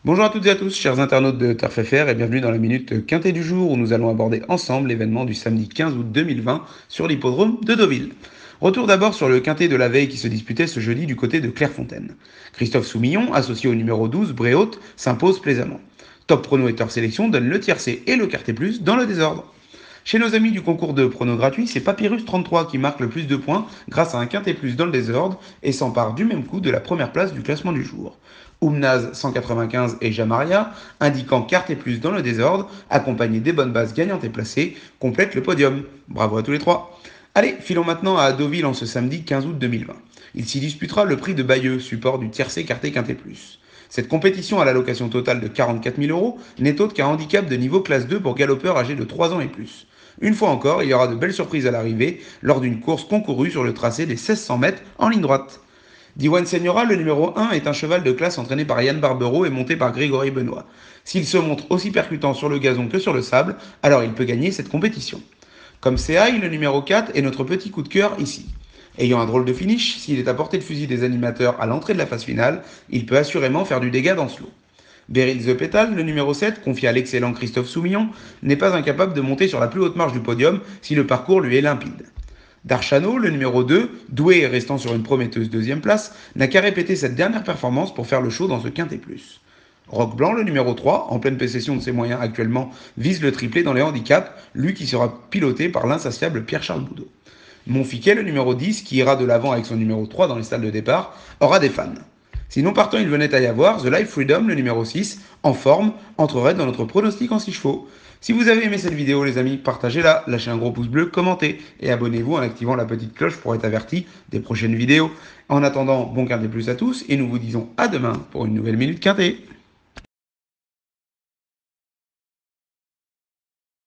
Bonjour à toutes et à tous, chers internautes de Turf FR, et bienvenue dans la minute quintée du jour où nous allons aborder ensemble l'événement du samedi 15 août 2020 sur l'hippodrome de Deauville. Retour d'abord sur le quintet de la veille qui se disputait ce jeudi du côté de Clairefontaine. Christophe Soumillon, associé au numéro 12, Bréhaute, s'impose plaisamment. Top Prono et Turf Sélection donnent le tiercé et le quartet plus dans le désordre. Chez nos amis du concours de pronos gratuit, c'est Papyrus 33 qui marque le plus de points grâce à un quintet plus dans le désordre et s'empare du même coup de la première place du classement du jour. Oumnaz 195 et Jamaria, indiquant quintet plus dans le désordre, accompagnés des bonnes bases gagnantes et placées, complètent le podium. Bravo à tous les trois. Allez, filons maintenant à Deauville en ce samedi 15 août 2020. Il s'y disputera le prix de Bayeux, support du tiercé quartet quintet plus. Cette compétition à l'allocation totale de 44 000 euros n'est autre qu'un handicap de niveau classe 2 pour galopeurs âgés de 3 ans et plus. Une fois encore, il y aura de belles surprises à l'arrivée lors d'une course concourue sur le tracé des 1600 mètres en ligne droite. Diwan Senyora, le numéro 1, est un cheval de classe entraîné par Yann Barbero et monté par Grégory Benoît. S'il se montre aussi percutant sur le gazon que sur le sable, alors il peut gagner cette compétition. Comme Seaï, le numéro 4, est notre petit coup de cœur ici. Ayant un drôle de finish, s'il est à portée de fusil des animateurs à l'entrée de la phase finale, il peut assurément faire du dégât dans ce lot. Beryl The Petal, le numéro 7, confié à l'excellent Christophe Soumillon, n'est pas incapable de monter sur la plus haute marche du podium si le parcours lui est limpide. Darchano, le numéro 2, doué et restant sur une prometteuse deuxième place, n'a qu'à répéter cette dernière performance pour faire le show dans ce quintet plus. Roc Blanc, le numéro 3, en pleine possession de ses moyens actuellement, vise le triplé dans les handicaps, lui qui sera piloté par l'insatiable Pierre-Charles Boudot. Monfiquet, le numéro 10, qui ira de l'avant avec son numéro 3 dans les salles de départ, aura des fans. Si non partant il venait à y avoir, The Life Freedom, le numéro 6, en forme, entrerait dans notre pronostic en 6 chevaux. Si vous avez aimé cette vidéo les amis, partagez-la, lâchez un gros pouce bleu, commentez et abonnez-vous en activant la petite cloche pour être averti des prochaines vidéos. En attendant, bon quintet plus à tous et nous vous disons à demain pour une nouvelle Minute Quintet.